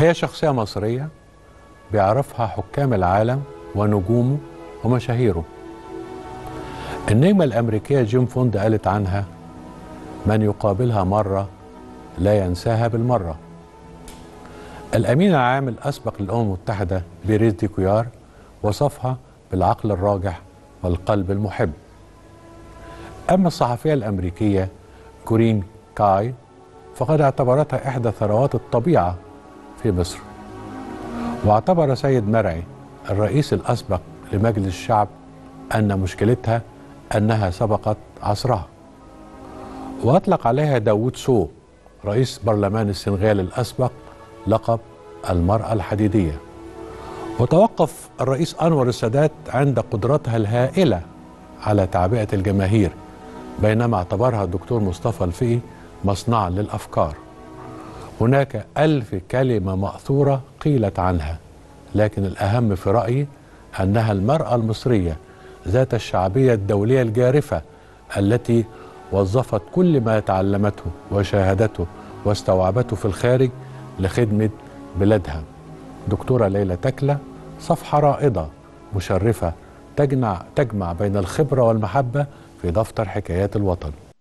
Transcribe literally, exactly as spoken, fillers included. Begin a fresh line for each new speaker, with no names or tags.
هي شخصية مصرية بيعرفها حكام العالم ونجومه ومشاهيره. النجمة الأمريكية جين فوند قالت عنها: من يقابلها مرة لا ينساها بالمرة. الأمين العام الأسبق للأمم المتحدة بيريز دي كويار وصفها بالعقل الراجح والقلب المحب. أما الصحفية الأمريكية كورين كاي فقد اعتبرتها إحدى ثروات الطبيعة في مصر. واعتبر سيد مرعي الرئيس الأسبق لمجلس الشعب أن مشكلتها أنها سبقت عصرها. وأطلق عليها داوود سو رئيس برلمان السنغال الأسبق لقب المرأة الحديدية. وتوقف الرئيس أنور السادات عند قدرتها الهائلة على تعبئة الجماهير، بينما اعتبرها الدكتور مصطفى الفقي مصنعا للأفكار. هناك ألف كلمة مأثورة قيلت عنها، لكن الأهم في رأيي أنها المرأة المصرية ذات الشعبية الدولية الجارفة التي وظفت كل ما تعلمته وشاهدته واستوعبته في الخارج لخدمة بلادها. دكتورة ليلى تكلة صفحة رائدة مشرفة تجمع, تجمع بين الخبرة والمحبة في دفتر حكايات الوطن.